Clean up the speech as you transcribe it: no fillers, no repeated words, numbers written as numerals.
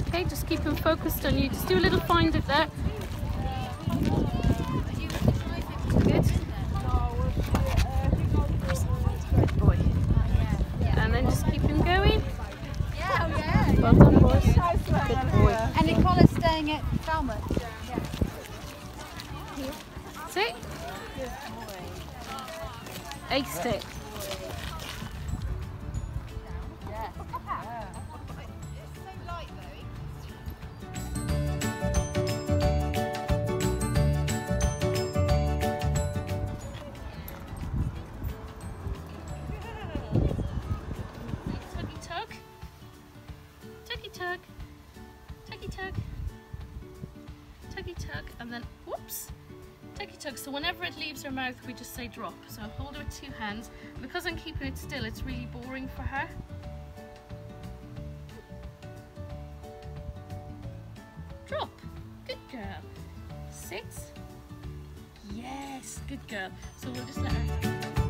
Okay, just keep him focused on you. Just do a little find it there. Good. Good boy. And then just keep him going. Well done, boys. Good boy. And Nicola's staying at Falmouth. Sit. Aced it. Tuggy tug. Tuggy tug. Tuggy tug. Tuggy tug. And then, whoops. Tuggy tug. So whenever it leaves her mouth, we just say drop. So hold her with 2 hands. Because I'm keeping it still, it's really boring for her. Drop. Good girl. Sit. Yes, good girl. So we'll just let her.